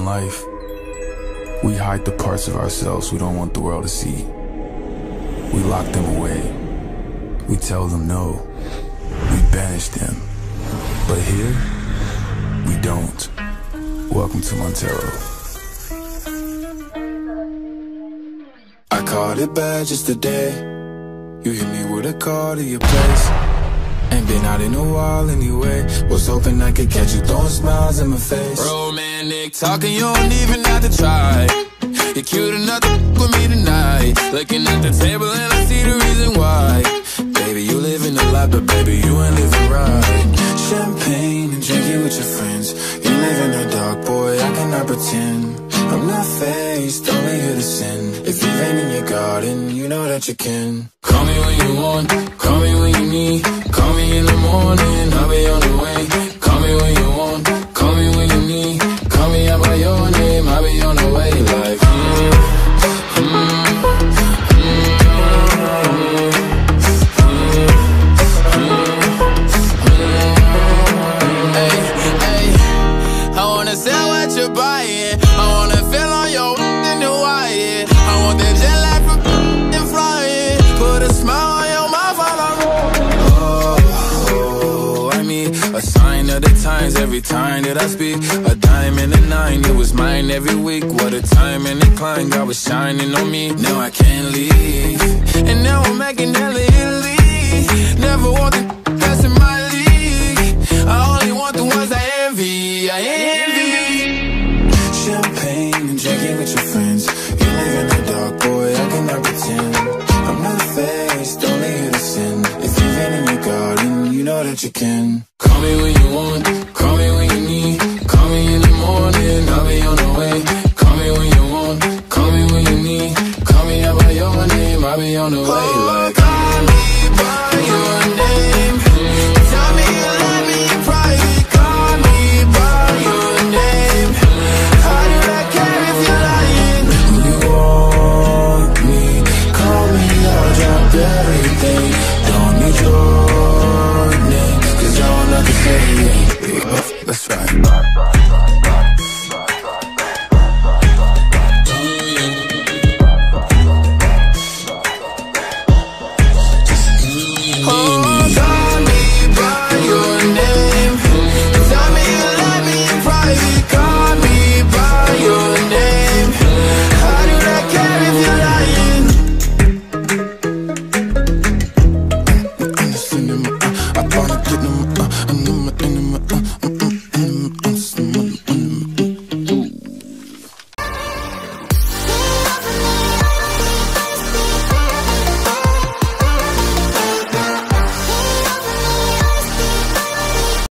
life, we hide the parts of ourselves we don't want the world to see. We lock them away. We tell them no. We banish them. But here, we don't. Welcome to Montero. I caught it bad just today. You hit me with a call to your place. Ain't been out in a while anyway. Was hoping I could catch you throwing smiles in my face. Romantic talking, you don't even have to try. You're cute enough to with me tonight. Looking at the table and I see the reason why. Baby, you living a lot, but baby, you ain't living right. Champagne and drinking with your friends. You live in the dark, boy, I cannot pretend. I'm not faced, only here to sin. If you've been in your garden, you know that you can. Call me when you want, call me when you need. Call me in the morning, I'll be on the way. Call me when you want, call me when you need. Call me out by your name, I'll be on the way. Like, I wanna sell what you're buying. I wanna feel on your in the wire. I want that jet lag from and flying. Put a smile on your mouth while I'm oh, I mean, a sign of the times every time that I speak. A dime and a nine, it was mine every week. What a time and a climb, God was shining on me. Now I can't leave, and now I'm making hella Italy. Never want to